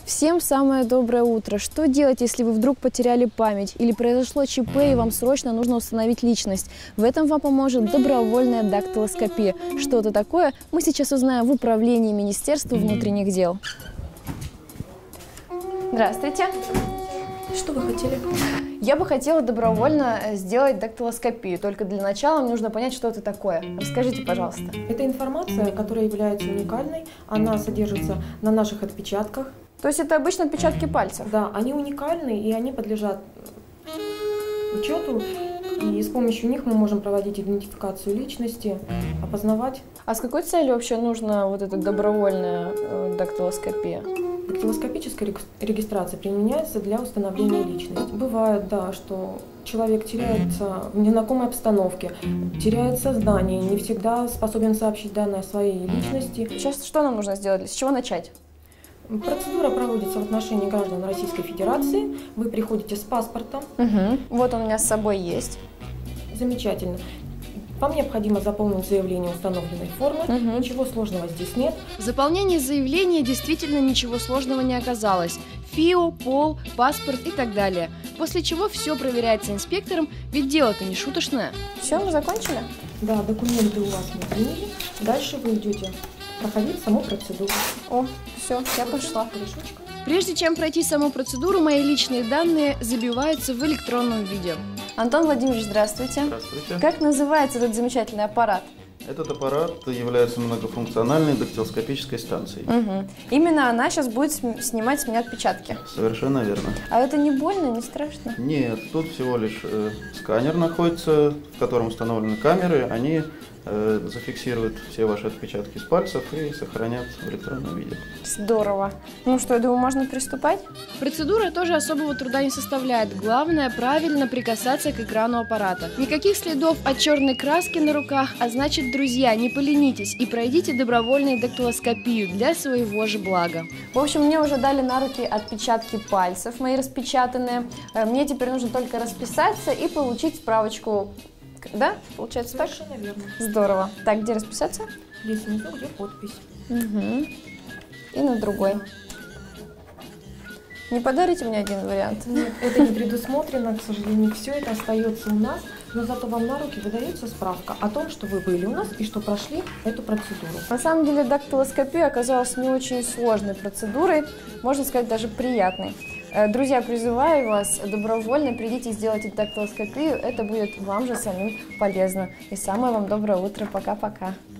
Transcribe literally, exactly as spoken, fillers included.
Всем самое доброе утро. Что делать, если вы вдруг потеряли память или произошло ЧП и вам срочно нужно установить личность? В этом вам поможет добровольная дактилоскопия. Что это такое, мы сейчас узнаем в управлении Министерства внутренних дел. Здравствуйте. Что вы хотели? Я бы хотела добровольно сделать дактилоскопию, только для начала мне нужно понять, что это такое. Расскажите, пожалуйста. Это информация, которая является уникальной, она содержится на наших отпечатках. То есть это обычно отпечатки пальцев? Да, они уникальны и они подлежат учету, и с помощью них мы можем проводить идентификацию личности, опознавать. А с какой целью вообще нужна вот эта добровольная э, дактилоскопия? Дактилоскопическая регистрация применяется для установления личности. Бывает, да, что человек теряется в незнакомой обстановке, теряет сознание, не всегда способен сообщить данные о своей личности. Сейчас что нам нужно сделать? С чего начать? Процедура проводится в отношении граждан Российской Федерации. Вы приходите с паспортом. Угу. Вот он у меня с собой есть. Замечательно. Вам необходимо заполнить заявление в установленной форме. Угу. Ничего сложного здесь нет. В заполнении заявления действительно ничего сложного не оказалось. ФИО, пол, паспорт и так далее. После чего все проверяется инспектором, ведь дело-то не шуточное. Все, мы закончили? Да, документы у вас мы приняли. Дальше вы идете проходить саму процедуру. О, все, я пошла. Корешочка. Прежде чем пройти саму процедуру, мои личные данные забиваются в электронном виде. Антон Владимирович, здравствуйте. Здравствуйте. Как называется этот замечательный аппарат? Этот аппарат является многофункциональной дактилоскопической станцией. Угу. Именно она сейчас будет снимать с меня отпечатки. Совершенно верно. А это не больно, не страшно? Нет, тут всего лишь э, сканер находится, в котором установлены камеры. Они э, зафиксируют все ваши отпечатки с пальцев и сохранят в электронном виде. Здорово. Ну что, я думаю, можно приступать? Процедура тоже особого труда не составляет. Главное – правильно прикасаться к экрану аппарата. Никаких следов от черной краски на руках, а значит, друзья, не поленитесь и пройдите добровольную дактилоскопию для своего же блага. В общем, мне уже дали на руки отпечатки пальцев, мои распечатанные. Мне теперь нужно только расписаться и получить справочку. Да? Получается так? Совершенно верно. Здорово. Так, где расписаться? Здесь внизу, где подпись. Угу. И на другой. Не подарите мне один вариант? Нет, это не предусмотрено, к сожалению, все это остается у нас, но зато вам на руки выдается справка о том, что вы были у нас и что прошли эту процедуру. На самом деле дактилоскопия оказалась не очень сложной процедурой, можно сказать, даже приятной. Друзья, призываю вас добровольно придите сделать дактилоскопию, это будет вам же самим полезно. И самое вам доброе утро, пока-пока.